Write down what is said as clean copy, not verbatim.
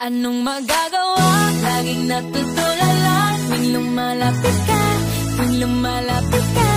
Anong magagawa? Laging natutulala tuwing lumalapit ka, tuwing lumalapit ka.